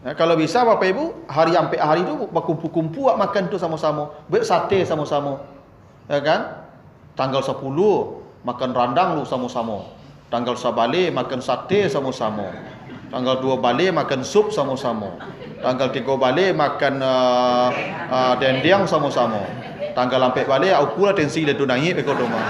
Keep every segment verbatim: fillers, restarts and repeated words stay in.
Ya, kalau bisa Bapak Ibu hari sampai hari itu berkumpul-kumpul makan tu sama-sama, buat sate sama-sama, ya kan? Tanggal sepuluh makan randang lu sama-sama, tanggal sabale makan sate sama-sama, tanggal dua balik makan sup sama-sama, tanggal tiga balik makan uh, uh, dendeng sama-sama, tanggal sampai balik aku lah tensi dia tu naik ekor rumah.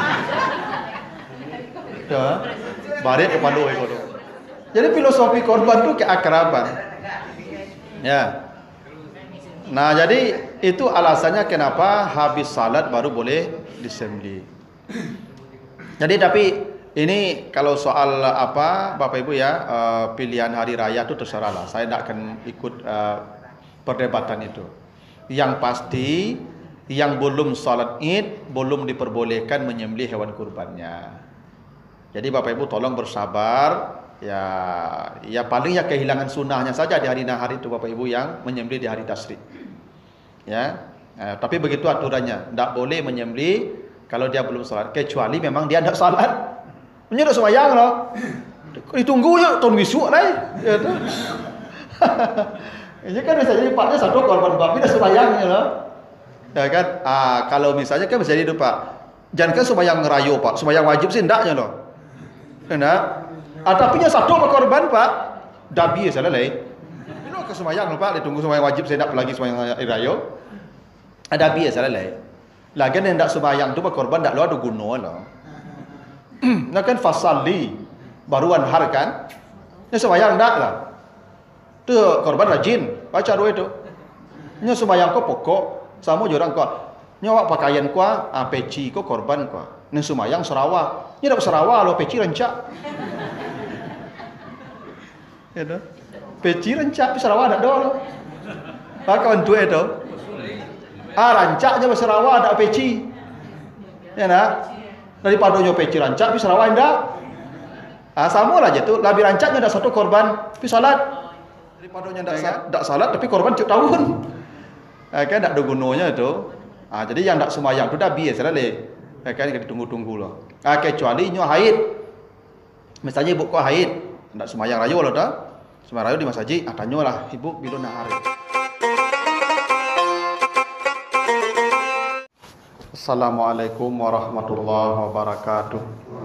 Ya, balik ke Palu ekor rumah. Jadi filosofi korban tu keakraban. Ya. Nah, jadi itu alasannya kenapa habis salat baru boleh disembelih. Jadi tapi ini kalau soal apa Bapak Ibu ya, uh, pilihan hari raya itu terserah lah. Saya tidak akan ikut uh, perdebatan itu. Yang pasti yang belum salat Id belum diperbolehkan menyembelih hewan kurbannya. Jadi Bapak Ibu tolong bersabar. Ya, ya paling ya kehilangan sunnahnya saja di hari nahar itu Bapak Ibu yang menyembelih di hari tasyrik. Ya, eh, tapi begitu aturannya, tidak boleh menyembelih kalau dia belum salat, kecuali memang dia tidak salat. Menyerah sembahyang loh, ditunggu ya tahun besok lah. Ya, ini kan bisa jadi paknya satu korban babi dah sembahyang ya loh. Ya kan, ah, kalau misalnya kan bisa jadi itu Pak, jangan kan sembahyang ngerayu Pak, sembahyang wajib sih ndaknya loh, enggak. Ah, tapi nya satu apa korban Pak? Dabi salah lain. Ini ke sembahyang Pak, ditunggu sembahyang wajib saya nak lagi sembahyang rayo. Ada dabi salah lain. Lagi yang ndak sembahyang tu korban ndak lo ada guna lah. Nah kan fasali baruan har kan? Nya sembahyang ndak lah. Tu korban rajin baca doa itu. Nya sembahyang ko pokok sama jorang ko. Nya wak pakaian ko ah peci ko korban ko. Nya sembahyang Sarawak. Nya dak Sarawak lo peci rancak. Ya dah. Peci rancak di Sarawak ada dol. Pak kawan tua itu. Ah rancaknya di Sarawak ada peci. Ya nak. Daripada nyo peci rancak di Sarawak ndak. Ah sama lah je tu. Lebih rancaknya ada satu korban pi salat. Daripada nya ndak ndak salat tapi korban tiap tahun. Ah kan ndak ada gunanya itu. Ah jadi yang ndak sembahyang tu dah biasa lah le. Ah kan kita tunggu-tunggu lah. Ah kecuali nyo haid. Misalnya ibu ko haid, ndak sembahyang rayu lah dah. Sembahyang rayu di masjid, ah tanyo lah ibu bila nahar. Assalamualaikum warahmatullahi wabarakatuh.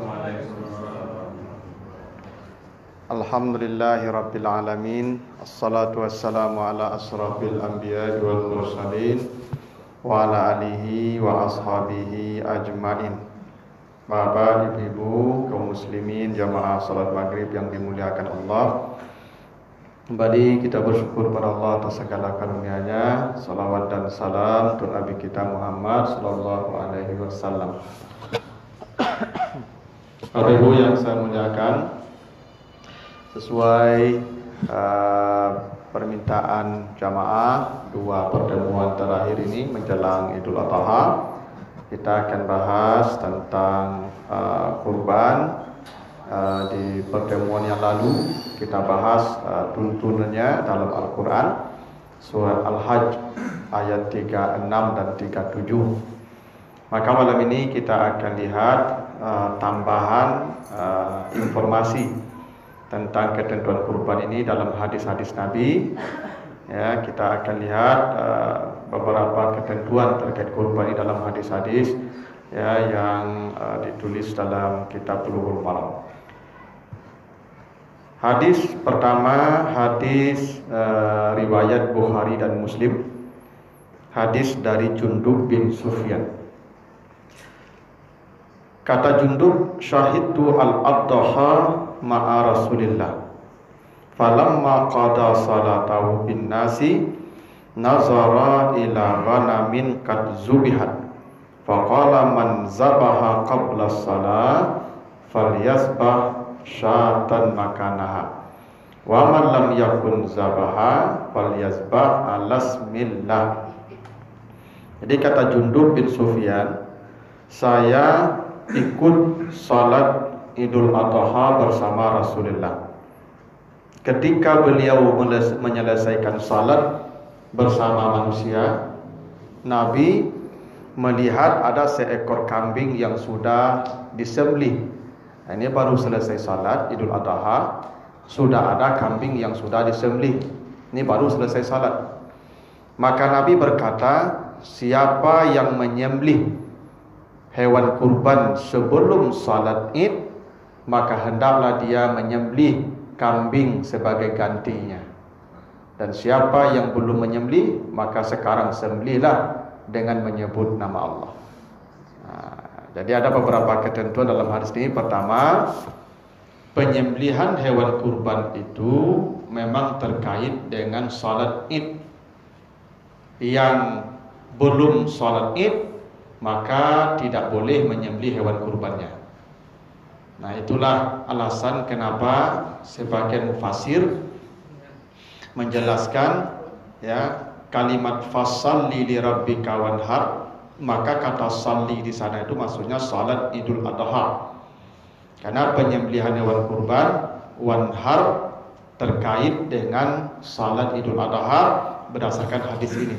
Alhamdulillahirabbil alamin. Assalatu wassalamu ala asrafil anbiya'i wal mursalin wa ala alihi wa ashabihi ajmain. Bapak, ibu-ibu, kaum muslimin, jamaah salat maghrib yang dimuliakan Allah. Kembali kita bersyukur pada Allah atas segala karunia-Nya. Salawat dan salam untuk Nabi kita Muhammad sallallahu alaihi wasallam. Bapak Ibu yang saya muliakan, sesuai uh, permintaan jamaah dua pertemuan terakhir ini menjelang Idul Adha, kita akan bahas tentang uh, kurban. Uh, di pertemuan yang lalu kita bahas uh, tuntunannya dalam Al-Quran, surat Al-Hajj ayat tiga puluh enam dan tiga puluh tujuh. Maka malam ini kita akan lihat uh, tambahan uh, informasi tentang ketentuan kurban ini dalam hadis-hadis Nabi. Ya, kita akan lihat uh, beberapa ketentuan terkait kurban ini dalam hadis-hadis ya, yang uh, ditulis dalam kitab Bulughul Maram. Hadis pertama, hadis uh, riwayat Bukhari dan Muslim. Hadis dari Jundub bin Sufyan. Kata Jundub, syahidtu al-adha ma'a Rasulillah. Falamma qada salatahu bin nasi nazara ila ghanamin qad zubihat. Faqala man zabaha qabla salat falyasbah syatan makanaha wa man lam yakun zabaha falyasbah alasmillah. Jadi kata Jundub bin Sufyan, saya ikut salat Idul Adha bersama Rasulullah. Ketika beliau menyelesaikan salat bersama manusia, Nabi melihat ada seekor kambing yang sudah disembelih. Ini baru selesai salat Idul Adha, sudah ada kambing yang sudah disembelih. Ini baru selesai salat. Maka Nabi berkata, siapa yang menyembelih hewan kurban sebelum salat Id, maka hendaklah dia menyembelih kambing sebagai gantinya. Dan siapa yang belum menyembelih, maka sekarang sembelihlah dengan menyebut nama Allah. Nah, jadi ada beberapa ketentuan dalam hadis ini. Pertama, penyembelihan hewan kurban itu memang terkait dengan salat Id. Yang belum salat Id maka tidak boleh menyembelih hewan kurbannya. Nah, itulah alasan kenapa sebagian mufassir menjelaskan ya kalimat fasalli li rabbika wanhar, maka kata salli di sana itu maksudnya salat Idul Adha. Karena penyembelihan hewan kurban wanhar terkait dengan salat Idul Adha berdasarkan hadis ini.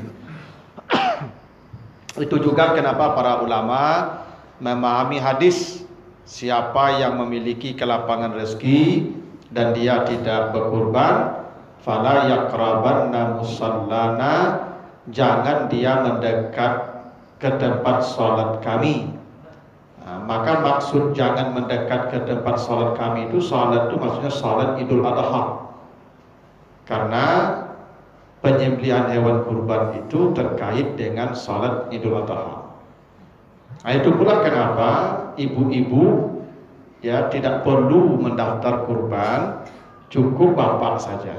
Itu juga kenapa para ulama memahami hadis, siapa yang memiliki kelapangan rezeki dan dia tidak berkurban, fala yaqrabanna musallana, jangan dia mendekat ke tempat salat kami. Nah, maka maksud jangan mendekat ke tempat salat kami itu, salat itu maksudnya salat Idul Adha. Karena penyembelihan hewan kurban itu terkait dengan salat Idul Adha. Nah, itu pula kenapa ibu-ibu ya tidak perlu mendaftar kurban, cukup bapak saja.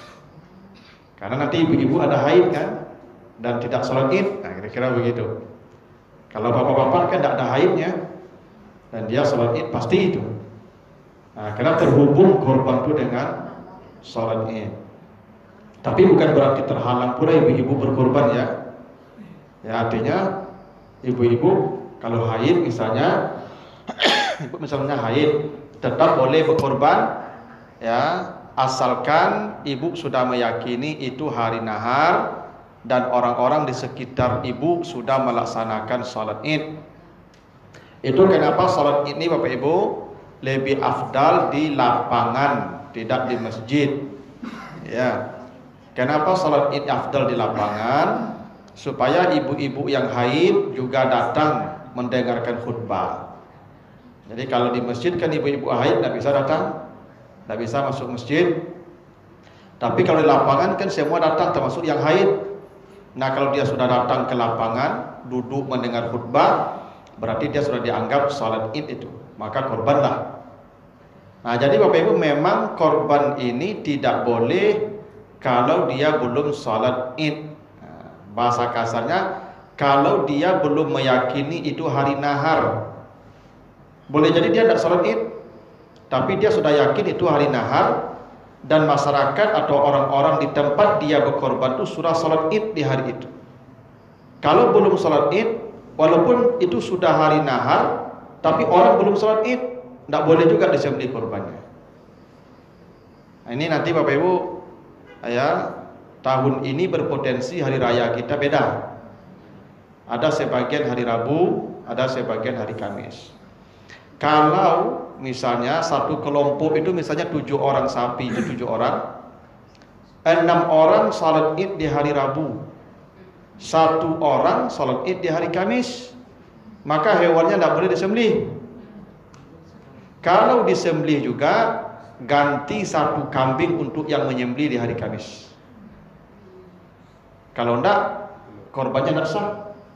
Karena nanti ibu-ibu ada haid kan, dan tidak salat Id. Nah, kira-kira begitu. Kalau bapak-bapak kan tidak ada haidnya dan dia salat Id pasti itu. Nah, karena terhubung kurban itu dengan salat Id. Tapi bukan berarti terhalang pula ibu-ibu berkorban ya. Ya, artinya ibu-ibu kalau haid misalnya, ibu misalnya haid tetap boleh berkorban ya, asalkan ibu sudah meyakini itu hari nahar dan orang-orang di sekitar ibu sudah melaksanakan salat Id. Itu kenapa salat Id ini Bapak Ibu lebih afdal di lapangan, tidak di masjid. Ya. Kenapa salat Id afdal di lapangan? Supaya ibu-ibu yang haid juga datang mendengarkan khutbah. Jadi kalau di masjid kan ibu-ibu haid tidak bisa datang, tidak bisa masuk masjid. Tapi kalau di lapangan kan semua datang termasuk yang haid. Nah, kalau dia sudah datang ke lapangan, duduk mendengar khutbah, berarti dia sudah dianggap salat Id itu, maka korbanlah. Nah, jadi Bapak Ibu memang korban ini tidak boleh kalau dia belum salat Id. Nah, bahasa kasarnya, kalau dia belum meyakini itu hari nahar. Boleh jadi dia tidak salat Id, tapi dia sudah yakin itu hari nahar, dan masyarakat atau orang-orang di tempat dia berkorban itu sudah salat Id di hari itu. Kalau belum salat Id, walaupun itu sudah hari nahar, tapi orang belum salat Id, tidak boleh juga disembelih korbannya. Nah, ini nanti Bapak Ibu ya, tahun ini berpotensi hari raya kita beda. Ada sebagian hari Rabu, ada sebagian hari Kamis. Kalau misalnya satu kelompok itu misalnya tujuh orang sapi, itu tujuh orang, enam orang salat Id di hari Rabu, satu orang salat Id di hari Kamis, maka hewannya tidak boleh disembelih. Kalau disembelih juga ganti satu kambing untuk yang menyembelih di hari Kamis. Kalau tidak, korbannya tidak sah.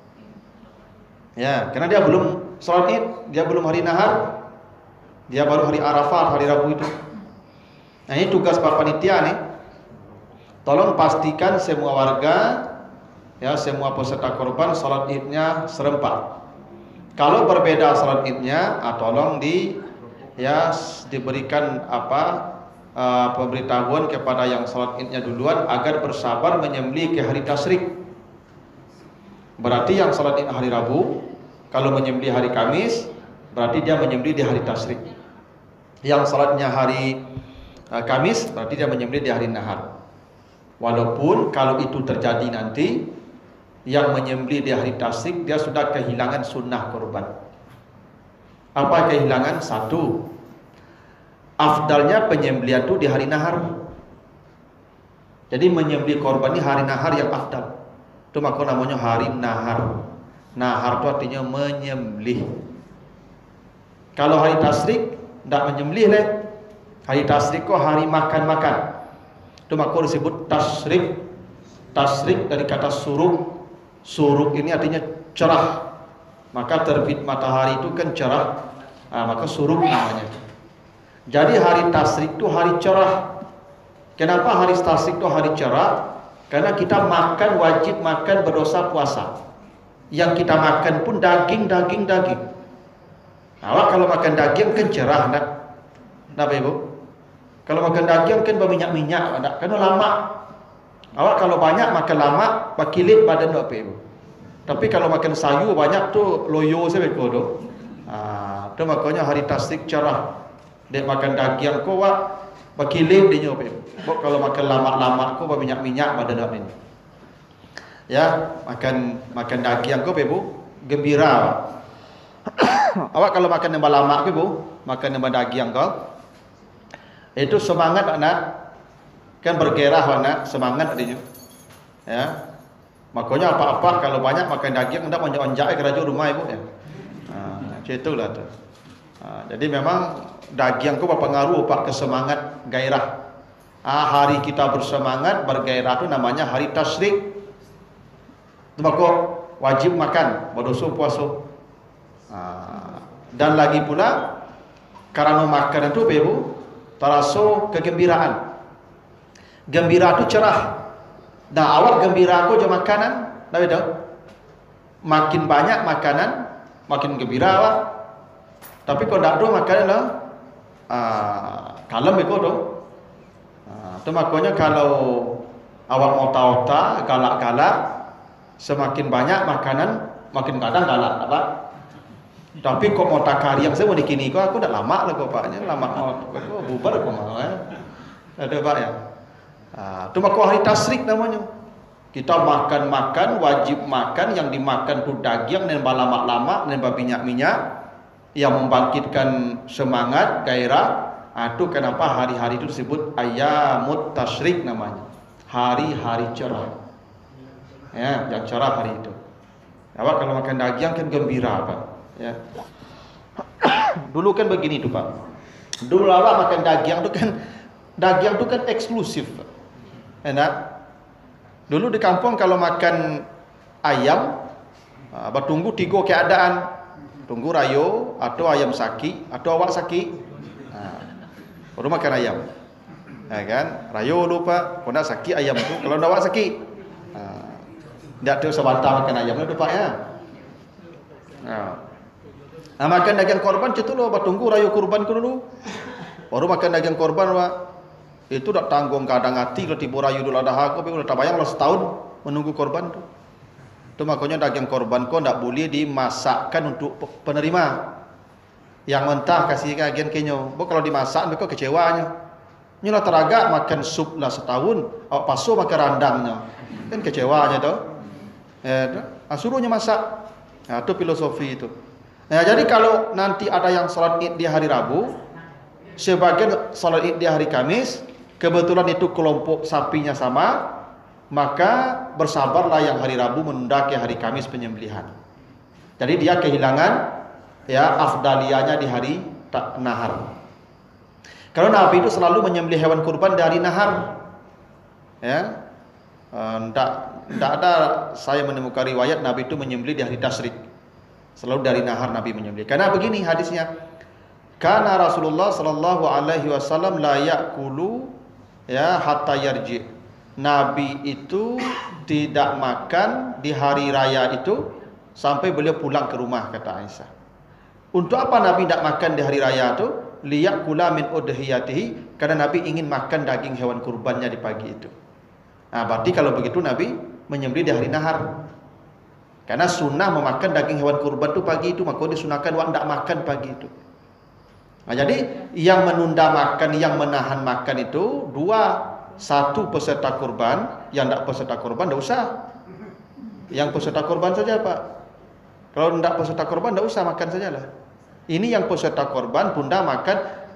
Ya, karena dia belum salat Id, dia belum hari nahar, dia baru hari Arafah, hari Rabu itu. Nah, ini tugas Pak Panitia nih. Tolong pastikan semua warga, ya, semua peserta korban salat Idnya serempak. Kalau berbeda salat Idnya, ah, tolong di ya diberikan apa uh, pemberitahuan kepada yang salat Idnya duluan agar bersabar menyembelih ke hari tasyrik. Berarti yang salat Id hari Rabu, kalau menyembelih hari Kamis, berarti dia menyembelih di hari tasyrik. Yang salatnya hari uh, Kamis, berarti dia menyembelih di hari nahar. Walaupun kalau itu terjadi nanti, yang menyembelih di hari tasyrik dia sudah kehilangan sunnah korban. Apa kehilangan? Satu, afdalnya penyembelihan itu di hari nahar. Jadi menyembelih korban ini hari nahar yang afdal. Itu maka namanya hari nahar. Nahar itu artinya menyembelih. Kalau hari tasrik tidak menyembelih leh. Hari tasrik kok hari makan-makan. Itu maka disebut tasrik. Tasrik dari kata suruk. Suruk ini artinya cerah. Maka terbit matahari itu kan cerah. Nah, maka suruk namanya. Jadi hari tasrik itu hari cerah. Kenapa hari tasrik itu hari cerah? Karena kita makan, wajib makan berdosa puasa. Yang kita makan pun daging, daging, daging. Awak kalau makan daging kan cerah, nak? Kenapa ibu? Kalau makan daging kan berminyak-minyak, nak? Karena lama. Awak kalau banyak makan lama, bakilit badan apa ibu? Tapi kalau makan sayur banyak tu loyo saya betul. Ah, tu makanya hari tasrik cerah. Dia makan daging kau wak bakilit dia nyoba. Bok kalau makan lama-lama kau berminyak-minyak badan ini. Ya, makan makan daging kau ibu gembira. Wak. Awak kalau makan yang lama ibu, makan yang daging kau itu semangat anak. Kan bergerah anak, semangat dia. Ya. Makanya apa-apa kalau banyak makan daging hendak onjak-onjak ke raja rumah ibu ya. Ha, macam itulah tu. Ha, jadi memang daging tu berpengaruh pak ke semangat gairah. Ah, hari kita bersemangat bergairah tu namanya hari tasrik. Tu maka wajib makan berdosa puasa. Ha, dan lagi pula karena makan itu ibu terasa kegembiraan. Gembira tu cerah. Dah awak gembira aku je makanan, dah tahu. Makin banyak makanan, makin gembira awak. Tapi kalau tak ada makanan lah, ah, kalem ikut tu. Ah, tu makanya kalau awak mau tahu-tahu, galak-galak, semakin banyak makanan, makin kadang galak, apa? Tapi kok mau takari yang saya mau dikini kau, aku dah lama lah kau paknya, lama kau bubar kau mau eh. Ada pak ya. Ah, tu maka hari tasrik namanya. Kita makan-makan, wajib makan, yang dimakan tu daging dan lama-lama dan minyak-minyak yang membangkitkan semangat, gairah. Ah, tu kenapa hari-hari itu disebut ayamut tasrik namanya. Hari-hari cerah. Ya, yang cerah hari itu. Awak kalau makan daging kan gembira pak. Ya. Dulu kan begini tu pak. Dulu awak makan daging tu kan daging tu kan eksklusif. Enak. Dulu di kampung kalau makan ayam, bertunggu tiga keadaan. Tunggu rayo, atau ayam saki, atau awak saki. Baru makan ayam. Ya kan? Rayo lupa, kau nak saki ayam tu, kalau nak awak saki. Tidak ada sebatang makan ayam tu pak ya. Nah, makan daging korban itu loh, bertunggu rayo kurban ku dulu. Baru makan daging korban pak. Itu tak tanggung kadang hati kalau tiba rayu dulu ada aku, tapi udah tak bayang lah setahun menunggu korban tu. Itu makanya daging korban kau tak boleh dimasakkan untuk penerima. Yang mentah kasih kagian kenyo. Bo kalau dimasak mereka kecewanya. Nyolah teragak makan sup lah setahun, awak pasu makan randangnya. Kan kecewanya tu. Eh, suruhnya masak. Nah, itu filosofi itu. Nah, jadi kalau nanti ada yang salat Id di hari Rabu, sebagian salat Id di hari Kamis, kebetulan itu kelompok sapinya sama, maka bersabarlah yang hari Rabu menunda ke hari Kamis penyembelihan. Jadi dia kehilangan ya afdaliyahnya di hari nahar. Kalau Nabi itu selalu menyembelih hewan kurban dari nahar. Ya. Tidak tidak ada saya menemukan riwayat Nabi itu menyembelih di hari tasrik. Selalu dari nahar Nabi menyembelih. Karena begini hadisnya. Karena Rasulullah sallallahu alaihi wasallam la ya'kulu ya hatta yarji. Nabi itu tidak makan di hari raya itu sampai beliau pulang ke rumah, kata Aisyah. Untuk apa Nabi tidak makan di hari raya itu? Liyakula min udhiyatihi, karena Nabi ingin makan daging hewan kurbannya di pagi itu. Nah, berarti kalau begitu Nabi menyembelih di hari nahar. Karena sunnah memakan daging hewan kurban itu pagi itu, maka disunahkan wak tidak makan pagi itu. Nah, jadi yang menunda makan, yang menahan makan itu dua. Satu peserta kurban, yang tidak peserta kurban tidak usah. Yang peserta kurban saja pak. Kalau tidak peserta kurban tidak usah makan sajalah. Ini yang peserta kurban, bunda makan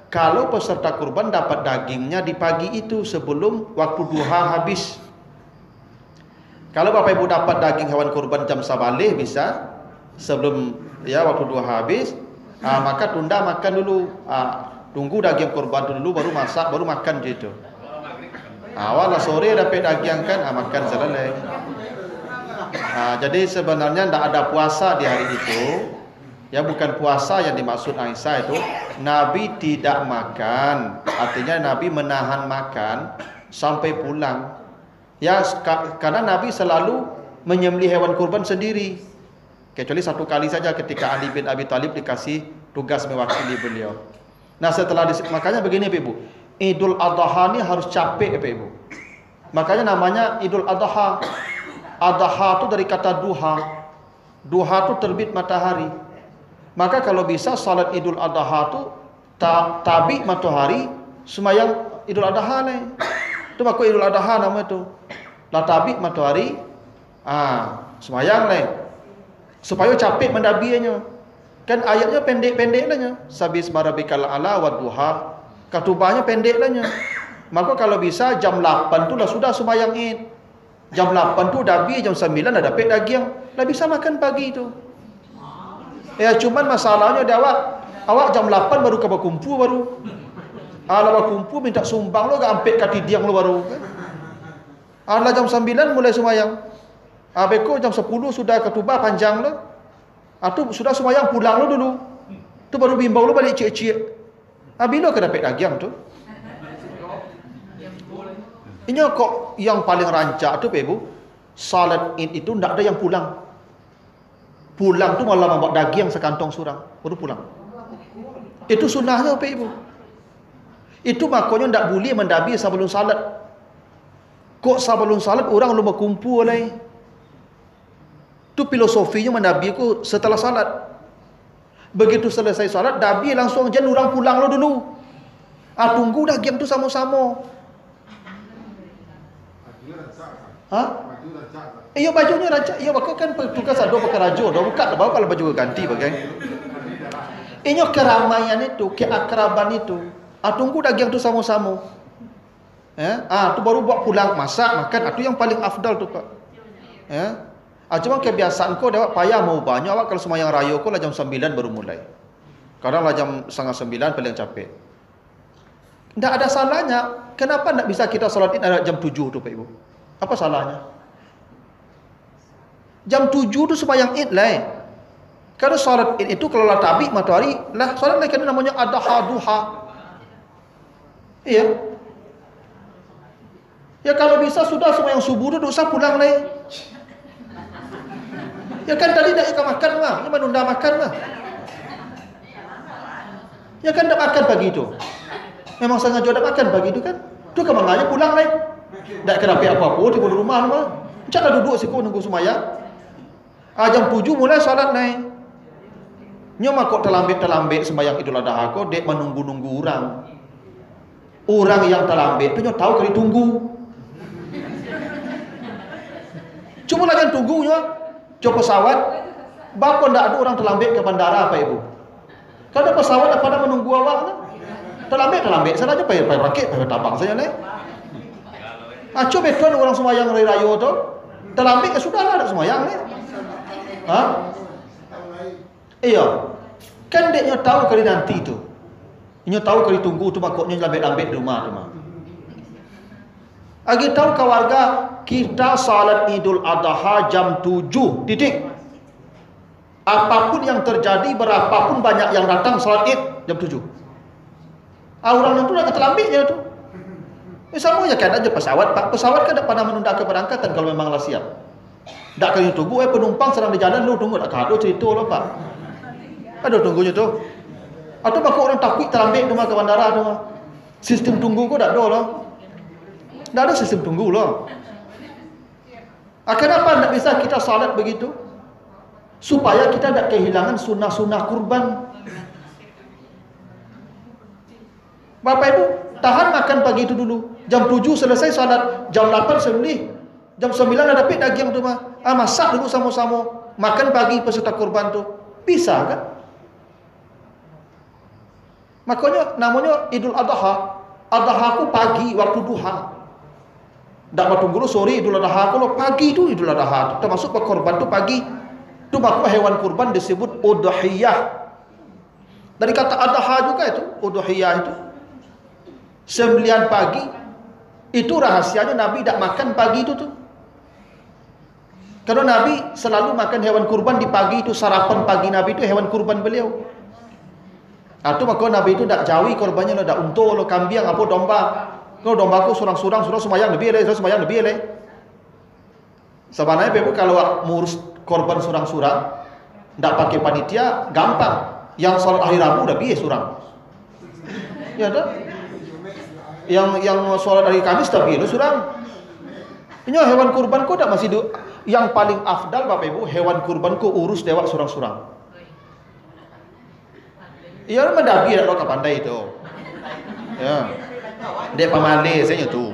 kalau peserta kurban dapat dagingnya di pagi itu sebelum waktu duha habis. Kalau Bapak Ibu dapat daging hewan kurban jam sabalih bisa sebelum ya waktu duha habis, ah, maka tunda makan dulu. Ah, tunggu daging kurban dulu baru masak, baru makan gitu. Awal sore dapat daging kan, ah, makan selesai. Ah, jadi sebenarnya tidak ada puasa di hari itu. Ya bukan puasa yang dimaksud Aisyah itu. Nabi tidak makan, artinya Nabi menahan makan sampai pulang. Ya karena Nabi selalu menyembelih hewan kurban sendiri. Kecuali satu kali saja ketika Ali bin Abi Thalib dikasih tugas mewakili beliau. Nah setelah dis- makanya begini Ibu, Idul Adha ini harus capek Ibu. Makanya namanya Idul Adha. Adha itu dari kata duha. Duha itu terbit matahari. Maka kalau bisa salat Idul Adha itu ta tabi matahari semayang Idul Adha nih. Itu maku Idul Adha nama itu. Lah tabi matahari ah semayang nih. Supaya capek mendabianya. Kan ayatnya pendek-pendek lahnya. Sabisma rabbikal a'la wa duha. Katubahnya pendek lahnya. Maka kalau bisa jam lapan tu lah sudah semayang Id. Jam lapan tu dabi, jam sembilan dah dapat daging. Lah bisa makan pagi tu. Ya cuman masalahnya dia awak awak jam lapan baru ke berkumpul baru. Ala berkumpul minta sumbang lo gak ampek kati diang lo baru kan. Ala jam sembilan mulai semayang. Abeko jam sepuluh sudah ketubah panjang lo. Atau sudah semayang pulang lo dulu. Tu baru bimbau lo balik cik-cik. Abi lo ke dapat daging tu. Ini kok yang paling rancak tu Ibu. Salat Id itu ndak ada yang pulang. Pulang tu malah membawa daging sekantong surang, baru pulang. Itu sunnahnya Bapak Ibu. Itu makanya ndak boleh mendabi sebelum salat. Kok sebelum salat orang lu berkumpul lai. Tu filosofinya mendabi ku setelah salat. Begitu selesai salat, dabi langsung jen orang pulang lo dulu. Ah tunggu daging tu sama-sama. Hah? Iya bajunya raja, iya bakal kan tugas ada pakai rajo, dah buka dah bawa kalau baju ganti pakai. Inyo keramaian itu, keakraban itu. Ah tunggu daging tu sama-sama. Ya, ah tu baru buat pulang masak makan, ah tu yang paling afdal tu Pak. Ya. Ah cuma kebiasaan kau dah payah mau banyak awak kalau semayang raya kau lah jam sembilan baru mulai. Kadang lah jam setengah sembilan paling capek. Tak ada salahnya. Kenapa tak bisa kita solat Id ada jam tujuh tu Pak Ibu? Apa salahnya? Jam tujuh tu sembahyang Id lah. Kalau solat Id itu kalau lah tabi matahari lah solat lah kena namanya adha duha. Iya. Ya kalau bisa sudah sembahyang subuh tu dosa pulang lah. Ya kan tadi dah ikan makan mah, ini menunda makan mah. Ya kan dah makan pagi tu. Memang sengaja dah makan pagi tu kan. Tu kemangannya pulang lah. Tak kena pihak apa-apa di rumah mah. Caklah duduk siku nunggu sembahyang. Ah, jam tujuh mulai solat naik. Nyoma kok terlambik-terlambik sembahyang Idul Adha kok dek menunggu-nunggu orang. Orang yang terlambik tu nyo tahu kali tunggu. Cuma lagi tunggu nyo coba pesawat. Bapa ndak ada orang terlambik ke bandara Pak Ibu. Kalau pesawat dah pada menunggu awak tu. Terlambik-terlambik sana aja payah rakit payah tabang saja naik. Ah, coba betul orang sembahyang hari raya tu. Terlambik ya sudahlah ada sembahyang ni. Ha? Iya. Kan deknya tahu kali nanti tu. Inyo tahu kali tunggu tu makoknya lambik-lambik di rumah tu mah. Agi tahu ke warga kita salat Idul Adha jam tujuh titik. Apapun yang terjadi berapapun banyak yang datang salat Id jam tujuh. Ah, orang yang tu dah terlambiknya tu. Eh, sama je kan aja pesawat. Pak pesawat kan tak pernah menunda keberangkatan kalau memanglah siap. Tak kali tunggu eh penumpang sedang di jalan lu tunggu tak kado cerita lah Pak. Ada tunggunya tu. Atau bako orang takut terlambik tu mah ke bandara tu mah. Sistem tunggu kau tak ada lah. Tak ada sistem tunggu lah. Ah, kenapa tak bisa kita salat begitu? Supaya kita tak kehilangan sunnah-sunnah kurban. Bapak Ibu, tahan makan pagi itu dulu. Jam tujuh selesai salat, jam lapan sembelih. Jam sembilan ada dapat daging tu mah. Ah, masak dulu sama-sama. Makan pagi peserta kurban tu. Bisa kan? Makanya namanya Idul Adha. Adha ku pagi waktu duha. Ndak batunggu sore Idul Adha ku lo pagi itu Idul Adha. Termasuk berkorban tu pagi. Tu maka hewan kurban disebut udhiyah. Dari kata adha juga itu, udhiyah itu. Sembelihan pagi. Itu rahasianya Nabi tidak makan pagi itu tuh. Karena Nabi selalu makan hewan kurban di pagi itu. Sarapan pagi Nabi itu hewan kurban beliau. Atau maka Nabi itu tidak jauhi korbannya, tidak unta, lo kambing, apa domba. Kalau domba aku surang-surang, surang semayang lebih le, semayang lebih le. Sebenarnya Bapak kalau mengurus korban surang-surang, tidak pakai panitia, gampang. Yang sholat hari Rabu udah biasa surang. Ya dah. Yang yang sholat hari Kamis udah biasa surang. Ini hewan kurban kau tak masih do, yang paling afdal Bapak Ibu, hewan kurban kau urus dewa surang-surang. Iya, mendabi ada kau pandai itu. Ya. Dek pamale saya tu.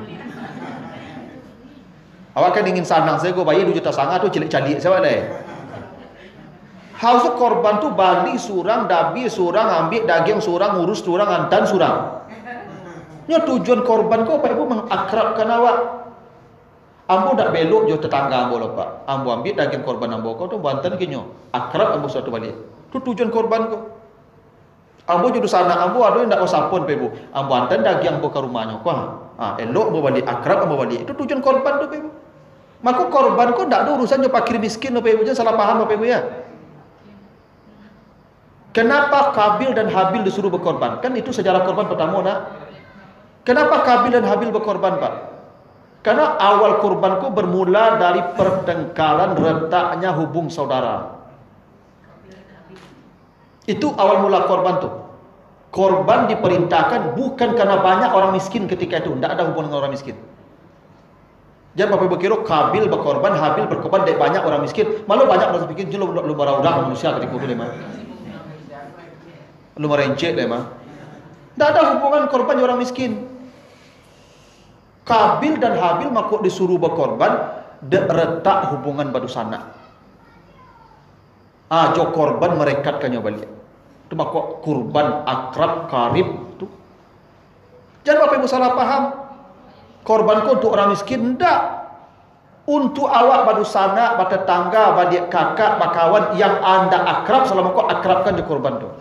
Awak kan ingin sanang saya kau bayi dua juta sangat tu cilik-cilik saya le. Harus korban tu bali surang, dabi surang, ambil daging surang, urus surang, antan surang. Ini tujuan korban kau Pak Ibu mengakrabkan awak. Ambo dak belok jo tetangga ambo lo Pak. Ambo ambil daging korban ambo kau tu banten kinyo. Akrab ambo suatu balik. Tu tujuan korban kau. Ambo jodoh sana ambo ada yang ndak usapun Pak Ibu. Ambo antan daging ambo ke rumahnya kau. Ah elok ambo balik, akrab ambo balik. Itu tujuan korban tu Pak Ibu. Maka korban kau ndak ada urusan jo fakir miskin Pak Ibu. Jangan salah paham Pak Ibu ya. Kenapa Kabil dan Habil disuruh berkorban? Kan itu sejarah korban pertama nak. Kenapa Kabil dan Habil berkorban Pak? Karena awal korbanku bermula dari pertengkaran retaknya hubung saudara. Itu awal mula korban tu. Korban diperintahkan bukan karena banyak orang miskin ketika itu. Tidak ada hubungan dengan orang miskin. Jangan Bapak Ibu kira Kabil berkorban, Habil berkorban dari banyak orang miskin. Malah banyak orang miskin. Jadi lu barang-barang manusia ketika itu lemah. Lu merencet lemah. Tidak ada hubungan korban dengan orang miskin. Kabil dan Habil makuk disuruh berkorban, de retak hubungan badusana. Ah, jo korban merekatkannya balik. Itu makuk kurban akrab karib tu. Jangan Bapak Ibu salah paham. Korbanku untuk orang miskin enggak. Untuk awak badusana, batetangga, badik kakak, bakawan yang anda akrab selama kau akrabkan di korban tu.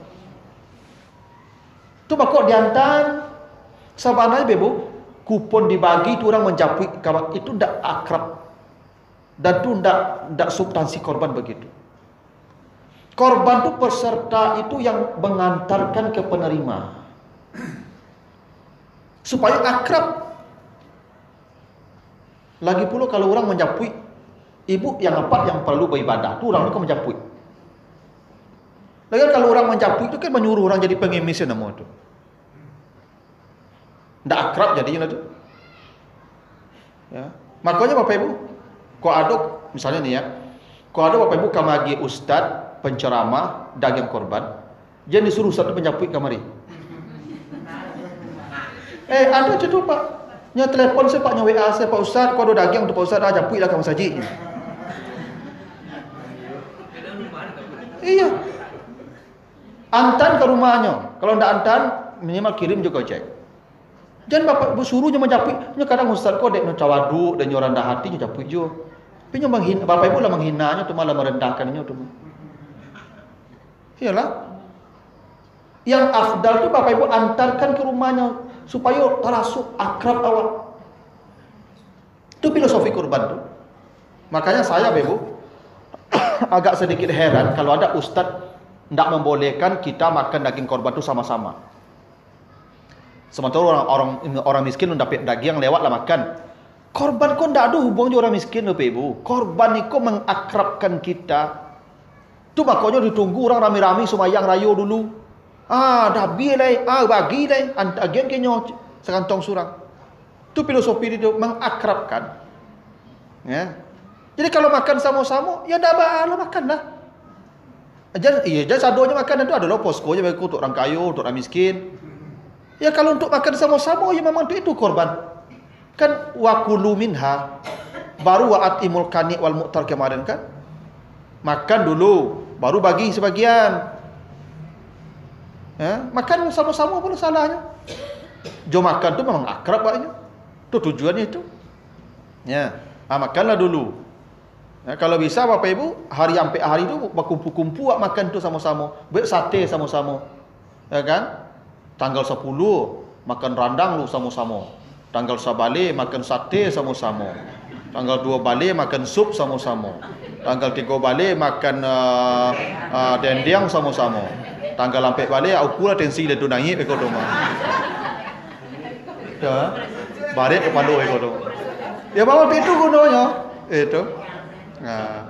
Tu makuk diantar sabanai bebu. Kupon dibagi itu orang menjapui kawan itu tidak akrab dan itu tidak tidak substansi korban begitu. Korban itu peserta itu yang mengantarkan ke penerima supaya akrab. Lagi pula kalau orang menjapui ibu yang apa yang perlu beribadah, itu orang itu menjapui. Lagi kalau orang menjapui itu kan menyuruh orang jadi pengemis nama itu. Tidak akrab jadinya tu. Ya. Makanya Bapak Ibu, kau ada misalnya ni ya, kau ada Bapak Ibu kamagi ustaz penceramah daging korban, jangan disuruh satu penjapui kamari. Eh ada tu Pak, nya telepon saya Pak, nya W A saya Pak Ustaz, kau ada daging untuk Pak Ustaz, dah japui lah kamu saji. Iya. Antan ke rumahnya, kalau tidak antan minimal kirim juga cek. Jangan Bapak Ibu suruhnya menjapui. Nya kadang ustaz kau dek cawadu dan nyoran dah hati nya japui jo. Tapi nya menghina Bapak Ibu lah menghinanya tu malah merendahkannya tu. Iyalah. Yang afdal tu Bapak Ibu antarkan ke rumahnya supaya terasuk akrab awak. Itu filosofi kurban tu. Makanya saya Bapak Ibu agak sedikit heran kalau ada ustaz tidak membolehkan kita makan daging korban tu sama-sama. Sementara orang orang orang miskin mendapat daging lewat lah makan. Korban kau tidak ada hubungan dengan orang miskin Bapak Ibu. Korban itu mengakrabkan kita. Tu makanya ditunggu orang rami-rami semayang rayo dulu. Ah, dah bilai, ah bagi lai, agen kenyo sekantong surang. Tu filosofi itu mengakrabkan. Ya. Jadi kalau makan sama-sama, ya dah bahala makanlah. Jangan iya, jangan sadonya makan itu adalah posko je bagi untuk orang kaya, untuk orang miskin. Ya kalau untuk makan sama-sama ya memang itu korban. Kan wakulu minha baru wa'atimul kani wal mu'tar kemarin kan. Makan dulu baru bagi sebagian. Ya, makan sama-sama pun salahnya. Jo makan tu memang akrab banyak. Tu tujuannya itu. Ya, ah, makanlah dulu. Ya, kalau bisa Bapak Ibu, hari sampai hari tu berkumpul-kumpul makan tu sama-sama. Buat sate sama-sama. Ya kan? Tanggal sepuluh makan randang lu sama-sama. Tanggal sabale makan sate sama-sama. Tanggal dua balik makan sup sama-sama. Tanggal tiga balik makan uh, uh, dendeng sama-sama. Tanggal sampai balik aku lah tensi dia tu naik ekor rumah. Ya. Balik ke Pandu ekor tu. Ya bawa itu gunanya. Itu. Nah.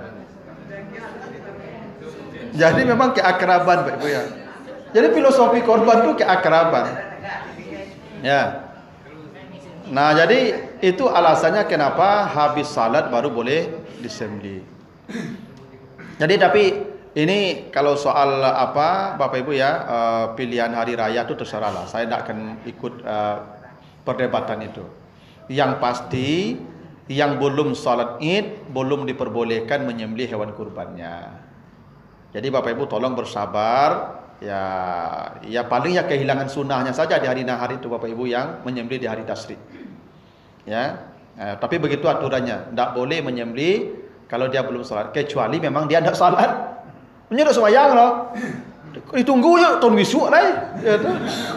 Jadi memang keakraban Pak Ibu ya. Jadi filosofi korban tu keakraban. Ya. Nah, jadi itu alasannya kenapa habis salat baru boleh disembelih. Jadi tapi ini kalau soal apa Bapak Ibu ya, uh, pilihan hari raya itu terserahlah. Saya tidak akan ikut uh, perdebatan itu. Yang pasti yang belum salat Id belum diperbolehkan menyembelih hewan kurbannya. Jadi Bapak Ibu tolong bersabar. Ya, ya paling ya kehilangan sunnahnya saja di hari nahar itu Bapak Ibu yang menyembelih di hari tasyrik. Ya, eh, tapi begitu aturannya, tidak boleh menyembelih kalau dia belum salat, kecuali memang dia tidak salat. Menyerah sembahyang loh. Ditunggu je tahun besok lah. Ya tu.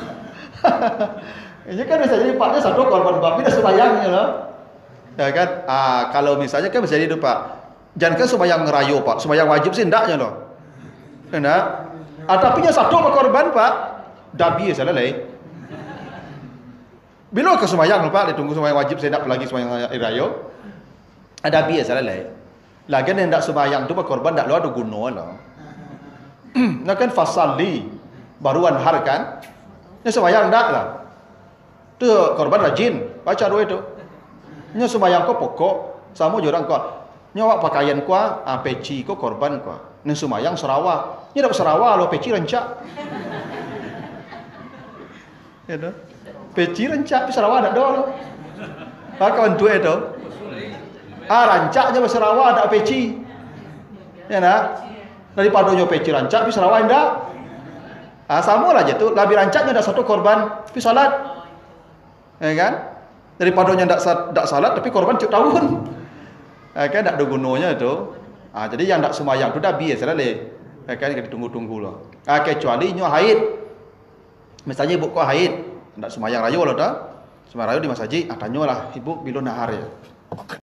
Ini kan bisa jadi paknya satu korban babi dah sembahyangnya loh. Ya kan? Ah, kalau misalnya kan bisa jadi Pak. Jangan kan sembahyang ngerayu Pak, sembahyang wajib sih ndaknya loh. Kena. Ah, tapi nya satu korban Pak, dabi salah lain. Bila ke sembahyang Pak, ditunggu sembahyang wajib saya nak lagi sembahyang irayo. Ada bi salah lain. Lagi yang ndak sembahyang tu korban ndak lo ada guna lah. Nak kan fasalli baruan har kan? Nya sembahyang ndak lah. Tu korban rajin baca doa itu. Nya sembahyang ko pokok sama jorang ko. Nya wak pakaian ko ah peci ko korban ko. Ning sembahyang Sarawak. Nya dak Sarawak lo peci rancak. Ya dah. Peci rancak di Sarawak ada dol. Ha kawan tu itu. Ah rancaknya di Sarawak ada peci. Ya nak. Daripada nyo peci rancak di Sarawak ndak. Ah sama lah je tu. Lebih rancaknya ada satu korban pi salat. Ya kan? Daripada nyo ndak ndak salat tapi korban tiap tahun. Ya kan ndak ada gunanya itu. Ah jadi yang ndak sembahyang tu dah biasa lah le. Ya kan kita tunggu-tunggu lah. Ah kecuali nyo haid. Misalnya ibu kau haid, ndak sembahyang rayu lah dah. Sembahyang rayu di masjid, ah tanyalah ibu bila nahar ya.